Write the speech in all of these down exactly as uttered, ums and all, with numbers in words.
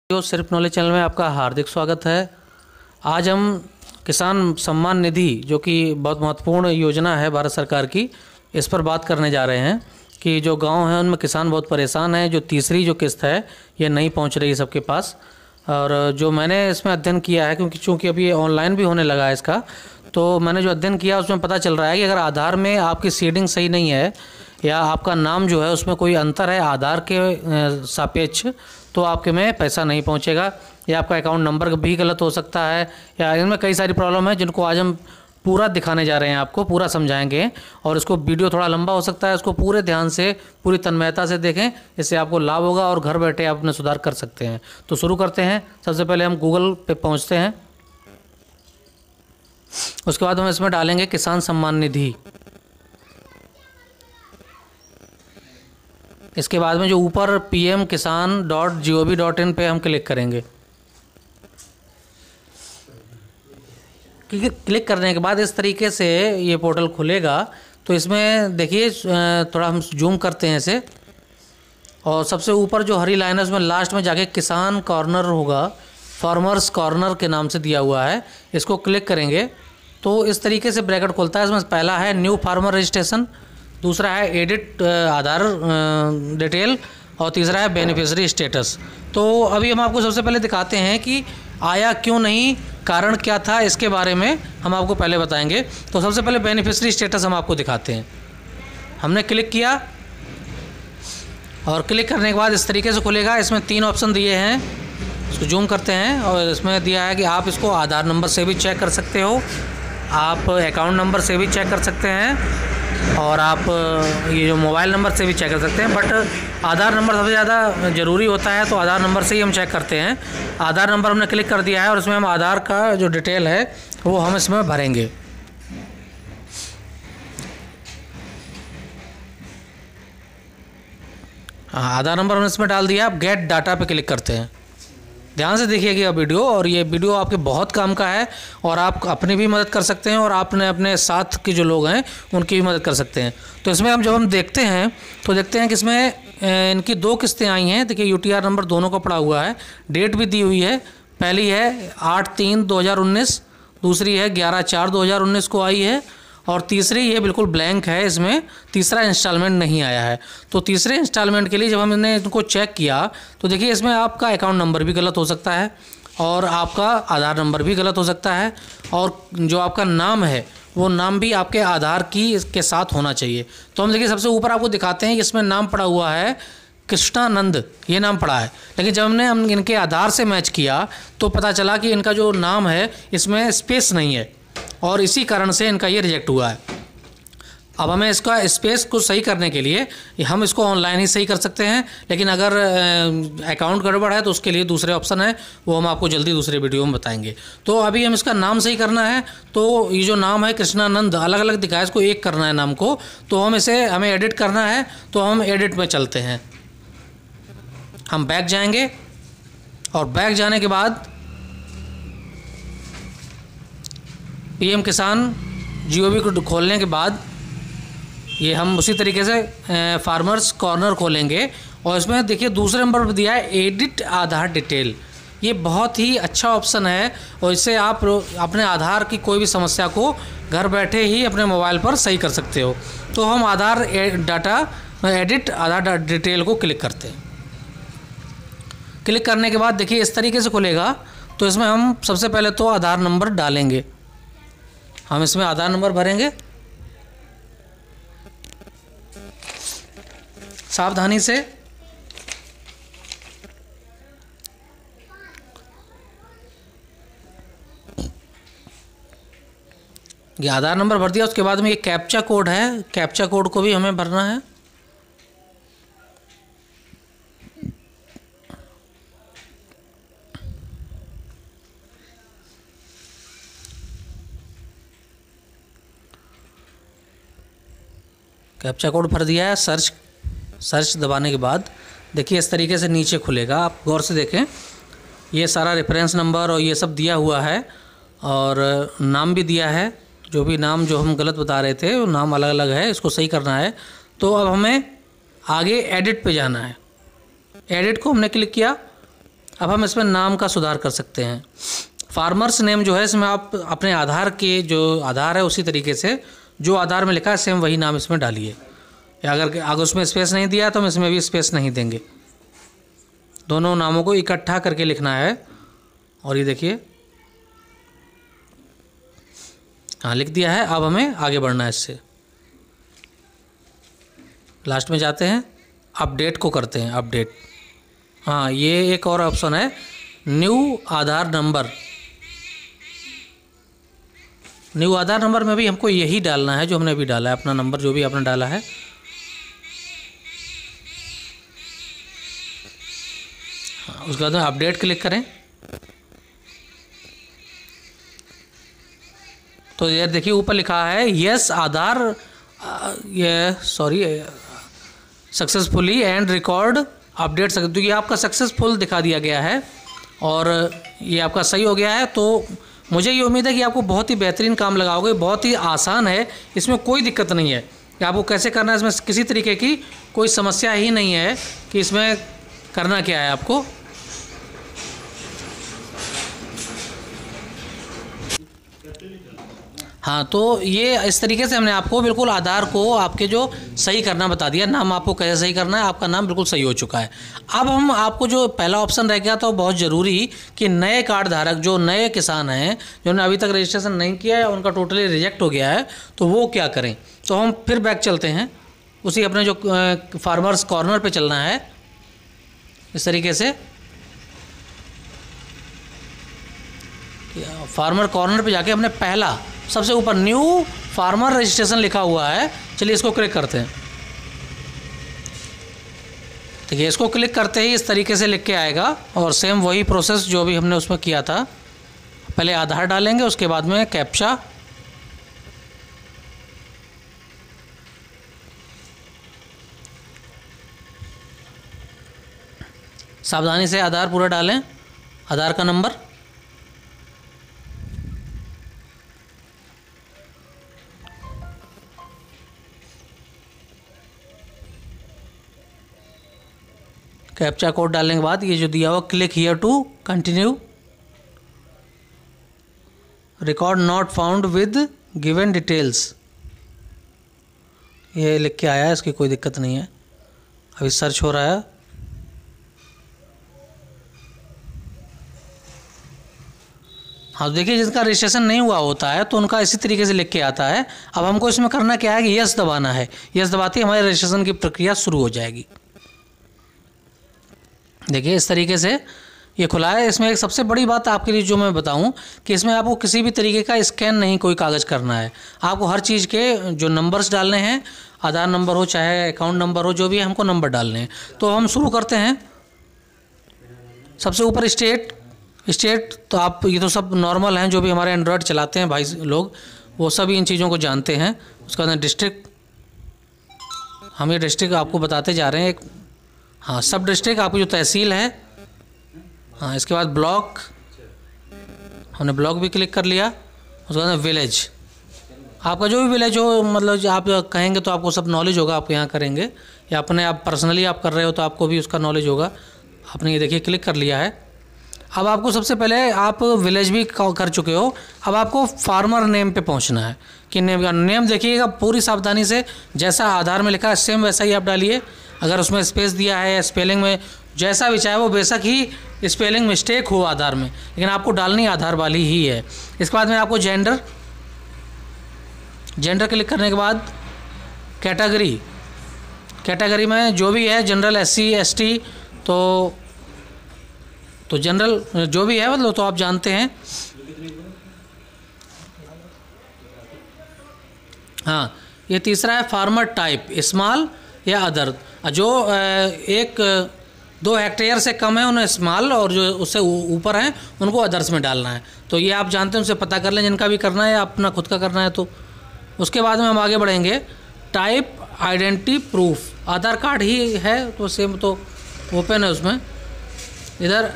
जो सिर्फ knowledge channel में आपका हार्दिक स्वागत है। आज हम किसान सम्मान निधि जो कि बहुत महत्वपूर्ण योजना है भारत सरकार की, इस पर बात करने जा रहे हैं कि जो गांव हैं उनमें किसान बहुत परेशान हैं। जो तीसरी जो किस्त है ये नहीं पहुंच रही है सबके पास। और जो मैंने इसमें अध्ययन किया है, क्योंकि चूँकि अभी ऑनलाइन भी होने लगा है इसका, तो मैंने जो अध्ययन किया उसमें पता चल रहा है कि अगर आधार में आपकी सीडिंग सही नहीं है या आपका नाम जो है उसमें कोई अंतर है आधार के सापेक्ष, तो आपके में पैसा नहीं पहुंचेगा या आपका अकाउंट नंबर भी गलत हो सकता है, या इनमें कई सारी प्रॉब्लम है जिनको आज हम पूरा दिखाने जा रहे हैं, आपको पूरा समझाएंगे। और इसको वीडियो थोड़ा लंबा हो सकता है, इसको पूरे ध्यान से पूरी तन्मयता से देखें, इससे आपको लाभ होगा और घर बैठे आप अपने सुधार कर सकते हैं। तो शुरू करते हैं। सबसे पहले हम गूगल पे पहुँचते हैं, उसके बाद हम इसमें डालेंगे किसान सम्मान निधि। इसके बाद में जो ऊपर P M Kisan dot G O V dot in पे हम क्लिक करेंगे। क्लिक करने के बाद इस तरीके से ये पोर्टल खुलेगा। तो इसमें देखिए, थोड़ा हम जूम करते हैं इसे, और सबसे ऊपर जो हरी लाइन है उसमें लास्ट में जाके किसान कॉर्नर होगा, फार्मर्स कॉर्नर के नाम से दिया हुआ है। इसको क्लिक करेंगे तो इस तरीके से ब्रैकेट खुलता है। इसमें पहला है न्यू फार्मर रजिस्ट्रेशन, दूसरा है एडिट आधार डिटेल, और तीसरा है बेनिफिशियरी स्टेटस। तो अभी हम आपको सबसे पहले दिखाते हैं कि आया क्यों नहीं, कारण क्या था, इसके बारे में हम आपको पहले बताएंगे। तो सबसे पहले बेनिफिशियरी स्टेटस हम आपको दिखाते हैं। हमने क्लिक किया और क्लिक करने के बाद इस तरीके से खुलेगा। इसमें तीन ऑप्शन दिए हैं, इसको जूम करते हैं, और इसमें दिया है कि आप इसको आधार नंबर से भी चेक कर सकते हो, आप अकाउंट नंबर से भी चेक कर सकते हैं, और आप ये जो मोबाइल नंबर से भी चेक कर सकते हैं। बट आधार नंबर सबसे ज़्यादा ज़रूरी होता है, तो आधार नंबर से ही हम चेक करते हैं। आधार नंबर हमने क्लिक कर दिया है और इसमें हम आधार का जो डिटेल है वो हम इसमें भरेंगे। हाँ, आधार नंबर हमने इसमें डाल दिया। आप गेट डाटा पे क्लिक करते हैं। ध्यान से देखिएगा वीडियो, और ये वीडियो आपके बहुत काम का है, और आप अपनी भी मदद कर सकते हैं और आपने अपने साथ के जो लोग हैं उनकी भी मदद कर सकते हैं। तो इसमें हम जब हम देखते हैं तो देखते हैं कि इसमें इनकी दो किस्तें आई हैं। देखिए यू टी आर नंबर दोनों का पड़ा हुआ है, डेट भी दी हुई है। पहली है आठ तीन दो हज़ार उन्नीस, दूसरी है ग्यारह चार दो हज़ार उन्नीस को आई है, और तीसरी ये बिल्कुल ब्लैंक है, इसमें तीसरा इंस्टॉलमेंट नहीं आया है। तो तीसरे इंस्टॉलमेंट के लिए जब हमने इनको चेक किया तो देखिए इसमें आपका अकाउंट नंबर भी गलत हो सकता है, और आपका आधार नंबर भी गलत हो सकता है, और जो आपका नाम है वो नाम भी आपके आधार की के साथ होना चाहिए। तो हम देखिए सबसे ऊपर आपको दिखाते हैं, इसमें नाम पड़ा हुआ है कृष्णानंद, ये नाम पड़ा है। लेकिन जब हमने हम इनके आधार से मैच किया तो पता चला कि इनका जो नाम है इसमें स्पेस नहीं है, और इसी कारण से इनका ये रिजेक्ट हुआ है। अब हमें इसका स्पेस को सही करने के लिए हम इसको ऑनलाइन ही सही कर सकते हैं, लेकिन अगर अकाउंट गड़बड़ है तो उसके लिए दूसरे ऑप्शन है, वो हम आपको जल्दी दूसरे वीडियो में बताएंगे। तो अभी हम इसका नाम सही करना है। तो ये जो नाम है कृष्णानंद अलग अलग दिखा है, इसको एक करना है नाम को। तो हम इसे हमें एडिट करना है, तो हम एडिट में चलते हैं। हम बैक जाएंगे, और बैक जाने के बाद पी एम किसान जी ओ वी को खोलने के बाद ये हम उसी तरीके से फार्मर्स कॉर्नर खोलेंगे, और इसमें देखिए दूसरे नंबर पर दिया है एडिट आधार डिटेल। ये बहुत ही अच्छा ऑप्शन है, और इससे आप अपने आधार की कोई भी समस्या को घर बैठे ही अपने मोबाइल पर सही कर सकते हो। तो हम Aadhaar data edit Aadhaar detail को क्लिक करते हैं। क्लिक करने के बाद देखिए इस तरीके से खुलेगा। तो इसमें हम सबसे पहले तो आधार नंबर डालेंगे, हम इसमें आधार नंबर भरेंगे सावधानी से। ये आधार नंबर भर दिया, उसके बाद में ये कैप्चा कोड है, कैप्चा कोड को भी हमें भरना है। कैप्चा कोड भर दिया है। सर्च सर्च दबाने के बाद देखिए इस तरीके से नीचे खुलेगा। आप गौर से देखें, ये सारा रेफरेंस नंबर और ये सब दिया हुआ है, और नाम भी दिया है। जो भी नाम जो हम गलत बता रहे थे वो नाम अलग अलग है, इसको सही करना है। तो अब हमें आगे एडिट पे जाना है। एडिट को हमने क्लिक किया, अब हम इसमें नाम का सुधार कर सकते हैं। फार्मर्स नेम जो है इसमें आप अपने आधार के जो आधार है उसी तरीके से जो आधार में लिखा है सेम वही नाम इसमें डालिए। या अगर अगर उसमें स्पेस नहीं दिया तो हम इसमें भी स्पेस नहीं देंगे। दोनों नामों को इकट्ठा करके लिखना है। और ये देखिए, हाँ लिख दिया है। अब हमें आगे बढ़ना है इससे। लास्ट में जाते हैं, अपडेट को करते हैं अपडेट। हाँ, ये एक और ऑप्शन है, new Aadhaar number. New Aadhaar number में भी हमको यही डालना है जो हमने अभी डाला है, अपना नंबर जो भी आपने डाला है। हाँ, उसके बाद में अपडेट क्लिक करें तो ये देखिए ऊपर लिखा है यस आधार, ये sorry successfully and record update. तो ये आपका सक्सेसफुल दिखा दिया गया है और ये आपका सही हो गया है। तो मुझे ये उम्मीद है कि आपको बहुत ही बेहतरीन काम लगाओगे। बहुत ही आसान है, इसमें कोई दिक्कत नहीं है कि आपको कैसे करना है। इसमें किसी तरीके की कोई समस्या ही नहीं है कि इसमें करना क्या है आपको। हाँ, तो ये इस तरीके से हमने आपको बिल्कुल आधार को आपके जो सही करना बता दिया। नाम आपको कैसे सही करना है, आपका नाम बिल्कुल सही हो चुका है। अब हम आपको जो पहला ऑप्शन रह गया था वो बहुत ज़रूरी कि नए कार्ड धारक जो नए किसान हैं जिन्होंने अभी तक रजिस्ट्रेशन नहीं किया है, उनका टोटली रिजेक्ट हो गया है, तो वो क्या करें। तो हम फिर बैक चलते हैं, उसी अपने जो फार्मर्स कॉर्नर पर चलना है इस तरीके से। फार्मर कॉर्नर पे जाके हमने पहला सबसे ऊपर न्यू फार्मर रजिस्ट्रेशन लिखा हुआ है, चलिए इसको क्लिक करते हैं। देखिए इसको क्लिक करते ही इस तरीके से लिख के आएगा और सेम वही प्रोसेस जो भी हमने उसमें किया था। पहले आधार डालेंगे, उसके बाद में कैप्चा, सावधानी से आधार पूरा डालें, आधार का नंबर, कैप्चा कोड डालने के बाद ये जो दिया हुआ click here to continue, record not found with given details, ये लिख के आया है, इसकी कोई दिक्कत नहीं है। अभी सर्च हो रहा है। हाँ, देखिए जिसका रजिस्ट्रेशन नहीं हुआ होता है तो उनका इसी तरीके से लिख के आता है। अब हमको इसमें करना क्या है कि यस दबाना है। यस दबाते ही हमारे रजिस्ट्रेशन की प्रक्रिया शुरू हो जाएगी। देखिए इस तरीके से ये खुला है। इसमें एक सबसे बड़ी बात आपके लिए जो मैं बताऊं कि इसमें आपको किसी भी तरीके का स्कैन नहीं कोई कागज़ करना है। आपको हर चीज़ के जो नंबर्स डालने हैं, आधार नंबर हो चाहे अकाउंट नंबर हो, जो भी हमको नंबर डालने हैं। तो हम शुरू करते हैं। सबसे ऊपर स्टेट, स्टेट तो आप ये तो सब नॉर्मल हैं, जो भी हमारे एंड्रॉयड चलाते हैं भाई लोग वो सब इन चीज़ों को जानते हैं। उसके बाद डिस्ट्रिक्ट, हम ये डिस्ट्रिक्ट आपको बताते जा रहे हैं। एक हाँ, सब डिस्ट्रिक्ट आपकी जो तहसील है। हाँ, इसके बाद ब्लॉक, हमने ब्लॉक भी क्लिक कर लिया। उसके बाद विलेज, आपका जो भी विलेज हो, मतलब आप कहेंगे तो आपको सब नॉलेज होगा, आप यहाँ करेंगे या अपने आप पर्सनली आप कर रहे हो तो आपको भी उसका नॉलेज होगा। आपने ये देखिए क्लिक कर लिया है। अब आपको सबसे पहले आप विलेज भी कर चुके हो, अब आपको फार्मर नेम पे पहुंचना है कि नेम का नेम देखिएगा पूरी सावधानी से, जैसा आधार में लिखा है सेम वैसा ही आप डालिए। अगर उसमें स्पेस दिया है या स्पेलिंग में जैसा भी चाहे वो बेशक ही स्पेलिंग मिस्टेक हो आधार में, लेकिन आपको डालनी आधार वाली ही है। इसके बाद में आपको जेंडर, जेंडर क्लिक करने के बाद कैटेगरी, कैटेगरी में जो भी है general, S C, S T, तो तो जनरल जो भी है मतलब तो आप जानते हैं। हाँ, ये तीसरा है फार्मर टाइप, स्मॉल या अदर। जो एक दो हेक्टेयर से कम है उन्हें स्मॉल और जो उससे ऊपर हैं उनको अदर्स में डालना है। तो ये आप जानते हैं, उनसे पता कर लें जिनका भी करना है या अपना खुद का करना है। तो उसके बाद में हम आगे बढ़ेंगे। Type identity proof, Aadhaar card ही है तो सेम तो ओपन है उसमें। इधर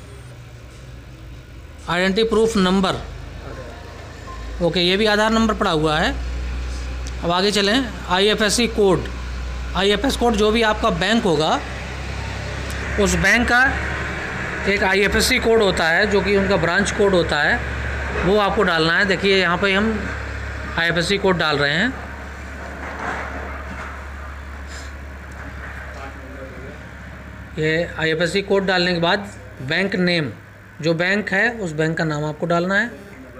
आइडेंटिटी प्रूफ नंबर, ओके, ये भी आधार नंबर पड़ा हुआ है। अब आगे चलें। आईएफएससी कोड, आईएफएस कोड जो भी आपका बैंक होगा उस बैंक का एक I F S C code होता है जो कि उनका ब्रांच कोड होता है, वो आपको डालना है। देखिए यहाँ पे हम I F S C code डाल रहे हैं। ये I F S C code डालने के बाद बैंक नेम, जो बैंक है उस बैंक का नाम आपको डालना है,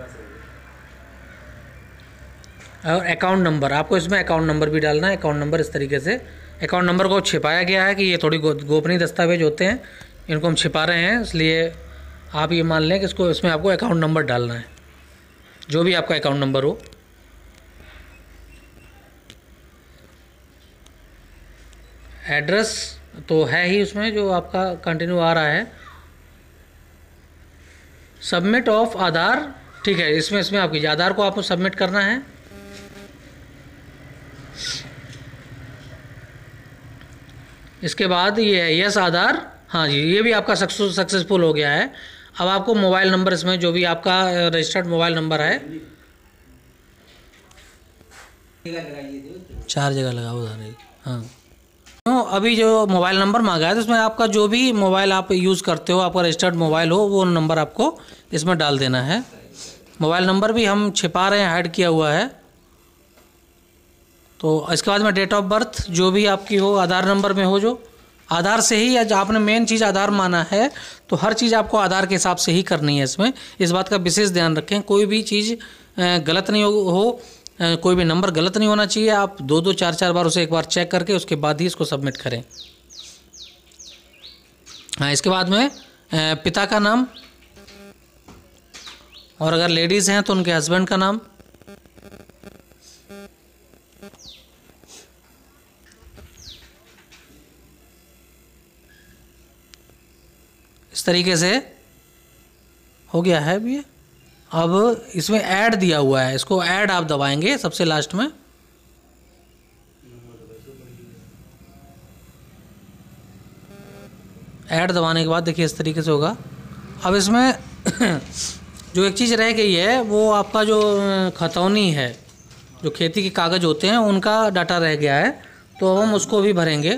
और अकाउंट नंबर, आपको इसमें अकाउंट नंबर भी डालना है। अकाउंट नंबर इस तरीके से, अकाउंट नंबर को छिपाया गया है कि ये थोड़ी गोपनीय दस्तावेज होते हैं, इनको हम छिपा रहे हैं, इसलिए आप ये मान लें कि इसको इसमें आपको अकाउंट नंबर डालना है, जो भी आपका अकाउंट नंबर हो। एड्रेस तो है ही उसमें जो आपका कंटिन्यू आ रहा है। सबमिट ऑफ आधार, ठीक है, इसमें इसमें आपकी आधार को आपको सबमिट करना है। इसके बाद ये है यस आधार, हाँ जी, ये भी आपका सक्सेसफुल हो गया है। अब आपको मोबाइल नंबर, इसमें जो भी आपका रजिस्टर्ड मोबाइल नंबर है, चार जगह लगाओ उधर, हाँ। तो अभी जो मोबाइल नंबर मांगा है तो उसमें आपका जो भी मोबाइल आप यूज़ करते हो, आपका रजिस्टर्ड मोबाइल हो, वो नंबर आपको इसमें डाल देना है। मोबाइल नंबर भी हम छिपा रहे हैं, हाइड किया हुआ है। तो इसके बाद में डेट ऑफ बर्थ जो भी आपकी हो, आधार नंबर में हो, जो आधार से ही, या आपने मेन चीज़ आधार माना है तो हर चीज़ आपको आधार के हिसाब से ही करनी है। इसमें इस बात का विशेष ध्यान रखें, कोई भी चीज़ गलत नहीं हो, हो कोई भी नंबर गलत नहीं होना चाहिए। आप दो दो चार चार बार उसे एक बार चेक करके उसके बाद ही इसको सबमिट करें। हाँ, इसके बाद में पिता का नाम, और अगर लेडीज़ हैं तो उनके हस्बैंड का नाम, इस तरीके से हो गया है अभी। अब इसमें ऐड दिया हुआ है, इसको ऐड आप दबाएंगे सबसे लास्ट में। ऐड दबाने के बाद देखिए इस तरीके से होगा। अब इसमें जो एक चीज़ रह गई है वो आपका जो खतौनी है, जो खेती के कागज़ होते हैं उनका डाटा रह गया है, तो हम उसको भी भरेंगे।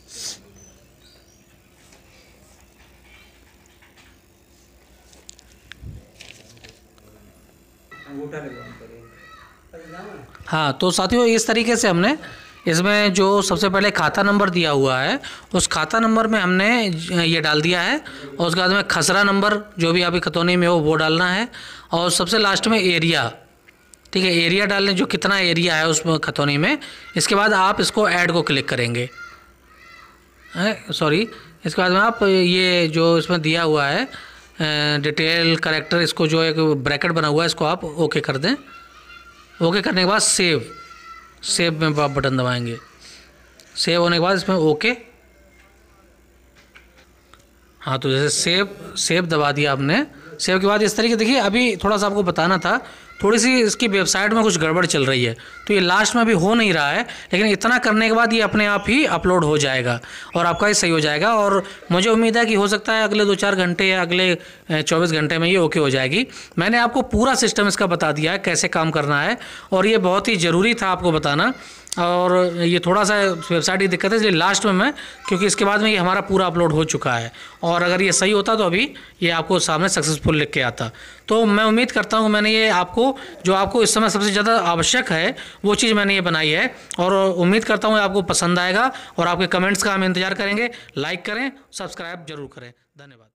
हाँ, तो साथियों इस तरीके से हमने इसमें जो सबसे पहले खाता नंबर दिया हुआ है, उस खाता नंबर में हमने ये डाल दिया है, और उसके बाद में खसरा नंबर जो भी आपकी खतौनी में हो वो डालना है, और सबसे लास्ट में एरिया, ठीक है, एरिया डालने, जो कितना एरिया है उस खतौनी में। इसके बाद आप इसको ऐड को क्लिक करेंगे, सॉरी इसके बाद में आप ये जो इसमें दिया हुआ है डिटेल करेक्टर, इसको जो एक ब्रैकेट बना हुआ है इसको आप ओके कर दें। ओके करने के बाद सेव, सेव में आप बटन दबाएंगे। सेव होने के बाद इसमें ओके, हाँ, तो जैसे सेव सेव दबा दिया आपने। सेव के बाद इस तरीके, देखिए अभी थोड़ा सा आपको बताना था, थोड़ी सी इसकी वेबसाइट में कुछ गड़बड़ चल रही है, तो ये लास्ट में अभी हो नहीं रहा है, लेकिन इतना करने के बाद ये अपने आप ही अपलोड हो जाएगा और आपका ये सही हो जाएगा। और मुझे उम्मीद है कि हो सकता है अगले दो चार घंटे या अगले चौबीस घंटे में ये ओके हो जाएगी। मैंने आपको पूरा सिस्टम इसका बता दिया है कैसे काम करना है, और ये बहुत ही ज़रूरी था आपको बताना। और ये थोड़ा सा वेबसाइट की दिक्कत है, इसलिए लास्ट में मैं, क्योंकि इसके बाद में ये हमारा पूरा अपलोड हो चुका है, और अगर ये सही होता तो अभी ये आपको सामने सक्सेसफुल लिख के आता। तो मैं उम्मीद करता हूँ मैंने ये आपको, जो आपको इस समय सबसे ज़्यादा आवश्यक है वो चीज़ मैंने ये बनाई है, और उम्मीद करता हूँ आपको पसंद आएगा, और आपके कमेंट्स का हम इंतज़ार करेंगे। लाइक करें, सब्सक्राइब जरूर करें। धन्यवाद।